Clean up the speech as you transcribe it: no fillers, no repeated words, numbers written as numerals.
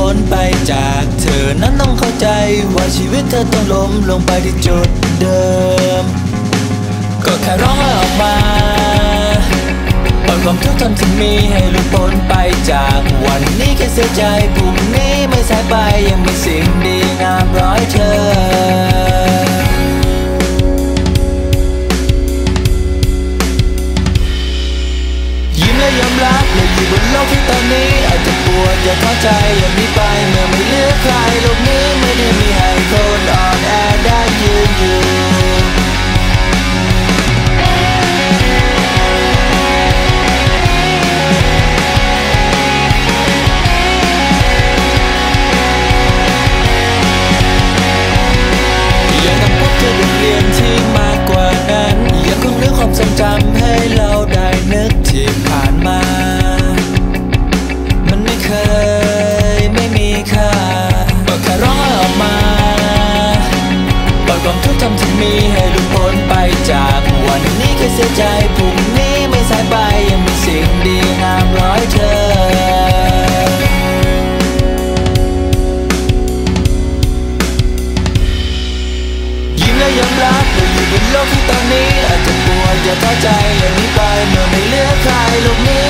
พ้นไปจากเธอนั้นต้องเข้าใจว่าชีวิตเธอต้องล้มลงไปที่จุดเดิมก็แค่ร้องออกมาปล่อยความทุกข์ทนที่มีให้หลุดพ้นไปจากวันนี้แค่เสียใจพรุ่งนี้ไม่สายไปยังมีสิ่งดีงามรอให้เธอยิ้มและยอมรับและอยู่บนโลกที่ตอนนี้อาจจะปวดอย่าท้อใจอย่าหนีไปเมื่อไม่เหลือใครโลกนี้ไม่ได้มีให้คนอ่อนแอได้ยืนอยู่ที่มากกว่านั้นยังคงนึกความทรงจำให้เราได้นึกที่ผ่านมามันไม่เคยไม่มีค่าก็แค่ร้องออกมาปล่อยความทุกข์ทำที่มีให้หลุดพ้นไปจากวันนี้แค่เสียใจพรุ่งนี้ไม่สายไปยังมีสิ่งดีงามรอให้เธอยอมรับว่าอยู่บนโลกที่ตอนนี้อาจจะปวดอย่าท้อใจอย่าหนีไปเมื่อไม่เหลือใครโลกนี้